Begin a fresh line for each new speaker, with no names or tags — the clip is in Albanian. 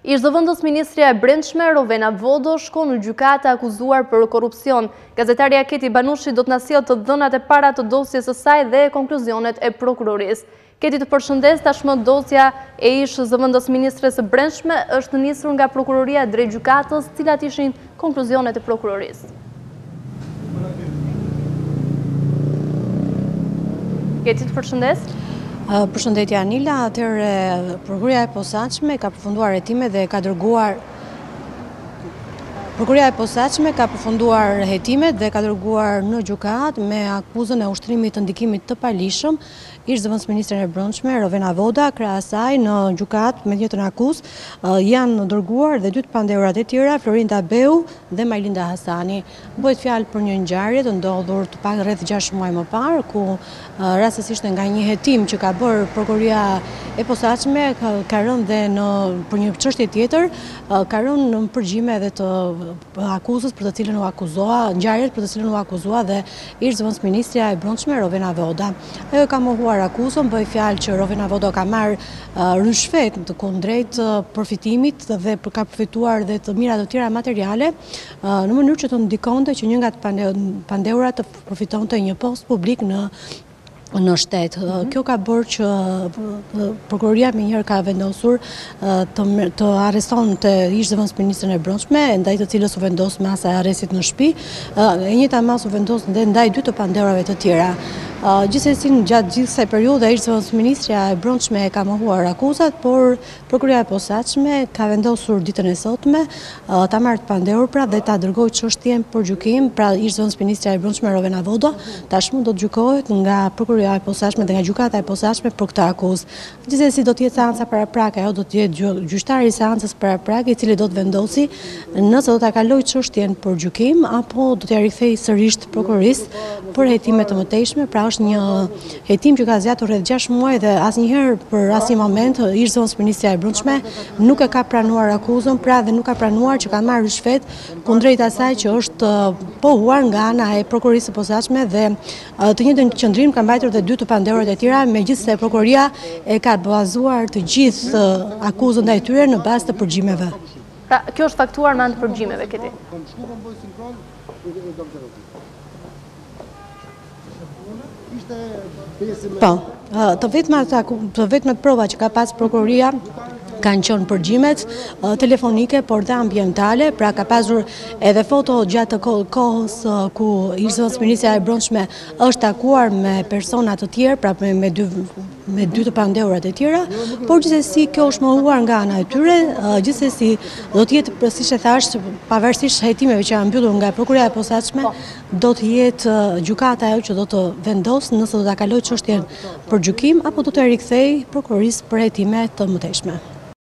Ish zëvendës Ministrja e Brendshme Rovena Voda shkon në gjykatë akuzuar për korrupsion. Gazetarja Keti Banushi do të na sjellë të dhënat e para të dosjes së saj dhe konkluzonet e prokurorisë. Keti, të përshëndes, tashmë dosja e ish zëvendës Ministres së Brendshme është nisur nga Prokuroria drejt gjykatës, cilat ishin konkluzonet e prokurorisë. Keti, të përshëndes.
Përshëndetje Anila, atëherë Prokuroria e Posaçme ka përfunduar hetimet dhe ka dërguar Prokuroria e Posaçme ka përfunduar hetimet dhe ka dërguar në gjykatë me akuzën e ushtrimit të ndikimit të palishëm ish zëvendës Ministren e Brendshme Rovena Voda. Krahas asaj në gjykatë me njëjtën akuzë janë dërguar dhe dy të pandehurat e tjera, Florida Beu dhe Majlinda Hasani. Bëhet fjalë për një ngjarje të ndodhur të pak rreth 6 muaj më parë, ku rastësisht nga një hetim që ka bërë Prokuroria e Posaçme ka rënë dhe për një çështje tjetër, ka rënë në përgjime edhe të akuzës për të cilën u akuzoa, ngjarjet për të cilën u akuzoa dhe ish zëvendës Ministrja e Brendshme Rovena Voda. Ajo ka mohuar akuzën, bëj fjalë që Rovena Voda ka marrë rishfet të kundrejt përfitimit dhe ka përfituar dhe të mira të tjera materiale në mënyrë që të ndikonte që një nga të pandehurat të përfitonte një post publik në shtet. Kjo ka bërë që Prokuroria më njëherë ka vendosur të arrestonte ish zëvendës Ministren e Brendshme, ndaj të cilës u vendos masa e arrestit në shtëpi, e njëjta masë u vendos ndaj dy të pandehurave të tjera. Gjithsesi, gjatë gjithë kësaj periudhe ish zëvendës Ministrja e Brendshme ka mohuar akuzat, por Prokuroria e Posaçme ka vendosur ditën e sotme ta marrë të pandehur pra dhe ta dërgojë çështjen për gjykim. Pra ish zëvendës Ministrja e Brendshme Rovena Voda tashmë do të gjykohet nga Prokuroria e Posaçme dhe nga Gjykata e Posaçme për këtë akuzë. Gjithsesi, do të jetë seanca paraprak, ajo do të jetë gjyqtari i seancës paraprak, i cili do të vendosi nëse do ta kalojë çështjen për gjykim apo do t'ia rikthejë sërish prokurorisë për hetime të mëtejshme. Pra është një hetim që ka zgjatur rreth 6 muaj dhe asnjëherë për asnjë moment ish zëvendës Ministrja e Brendshme nuk e ka pranuar akuzën, pra dhe nuk ka pranuar që ka marrë rishfet kundrejt asaj që është pohuar nga ana e Prokurorisë së Posaçme dhe të njëjtën qendrim ka mbajtur dhe dy të pandehurat e tjera, megjithëse Prokuroria e ka bazuar të gjithë akuzën ndaj tyre në bazë të përgjimeve.
Pra, kjo është faktuar me anë të përgjimeve, Keti.
Po, të vetmet prova që ka pas Prokuroria kanë qenë përgjimet telefonike, por dhe ambientale, pra ka pasur edhe foto gjatë kohës ku ish zëvendës Ministrja e Brendshme është takuar me persona të tjerë, pra me dy të pandehurat e tjera, por gjithsesi kjo është mohuar nga ana e tyre. Gjithsesi do të jetë, siç e thash, pavarësisht hetimeve që janë mbyllur nga Prokuroria e Posaçme, do të jetë gjykata ajo që do të vendosë nëse do ta kalojë çështjen për gjykim apo do të rikthejë prokurorisë për hetime të mëtejshme.